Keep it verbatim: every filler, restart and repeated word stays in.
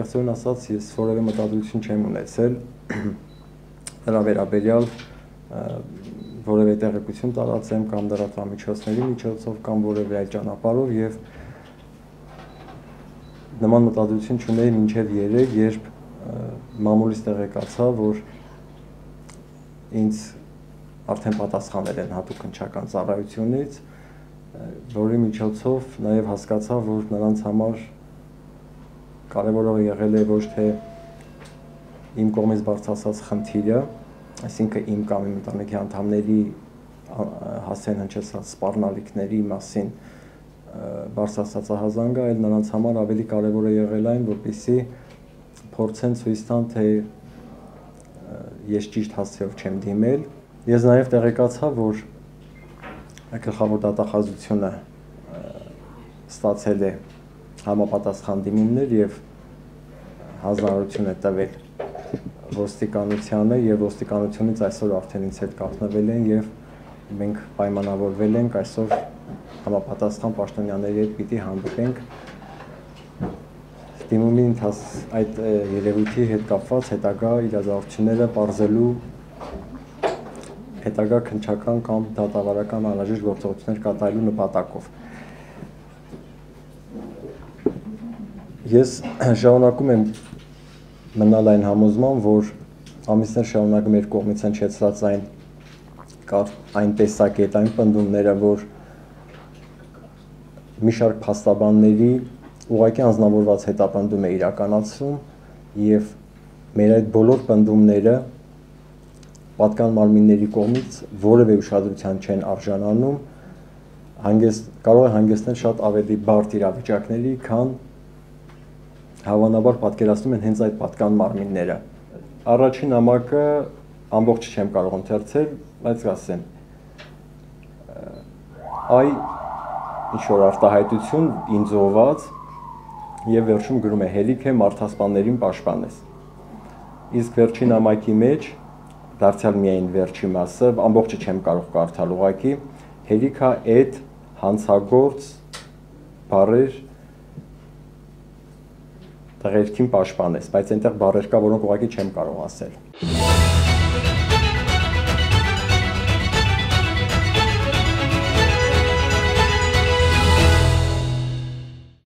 անկեղծորեն ասած, ես որևէ մտադրություն չեմ ունեցել դրա վերաբերյալ որևէ տեղեկություն տարածեմ կամ լրատվամիջոցների միջոցով կամ որևէ այլ ճանապարհով եւ նման մտադրություն չունեի մինչեւ երեկ, երբ մամուլից տեղեկացա, որ ինձ արդեն պատասխանել են հատուկ քննչական ծառայությունից, որի միջոցով նաեւ հասկացա, որ նրանց համար կարևորը եղել է ոչ թե իմ կողմից բարձրացած խնդիրը, այսինքն իմ կամ իմ ընտանիքի անդամների հասցեն հնչեցած սպառնալիքների մասին բարձրացած ահազանգը, այլ նրանց համար ավելի կարևոր է եղել այն, որպեսզի փորձեն ցույց տան, թե ես ճիշտ հասցեով չեմ դիմել։ Ես նաև տեղեկացա, որ գլխավոր դատախազությունը ստացել է համապատասխան դիմումներ եւ հանձնարարություն է տվել ոստիկանությանը եւ ոստիկանությունից այսօր արդեն ինձ հետ կապնվել են եւ մենք պայմանավորվել ենք այսօր համապատասխան պաշտոնյաների հետ պիտի հանդիպենք դիմումի ընթացքում այդ երևույթի հետ կապված հետագա իրադարձությունները բարձելու հետագա քննչական կամ դատավարական անհրաժեշտ գործողություններ կատարելու նպատակով։ Ես շարունակում եմ մնալ այն համոզման, որ ամիսներ շարունակ մեր կողմից հնչեցրած այն այն տեսակետ, այն պնդումները, որ մի շարք փաստաբանների ուղղակի անձնավորված հետապնդում է իրականացվում եւ մեր այդ բոլոր պնդումները պատկան մարմինների կողմից որևէ ուշադրության չեն արժանանում, հանգեստ կարող է հանգեցնել շատ ավելի բարդ իրավիճակների, քան հավանաբար պատկերացնում են հենց այդ պատկան մարմինները։ Առաջին նամակը ամբողջը չեմ կարող ընթերցել, բայց կասեմ այ ինչ որ արտահայտություն ինձ ուղղված եւ վերջում գրում է հերիք է մարդասպաններին պաշտպանես։ Իսկ վերջին նամակի մեջ դարձյալ միայն վերջի մասը, ամբողջը չեմ կարող կարդալ ուղղակի, հերիքա այդ հանցագործ բառեր տղերքին պաշտպանես, բայց այնտեղ բառեր կա, որոնք ուղղակի չեմ կարող ասել։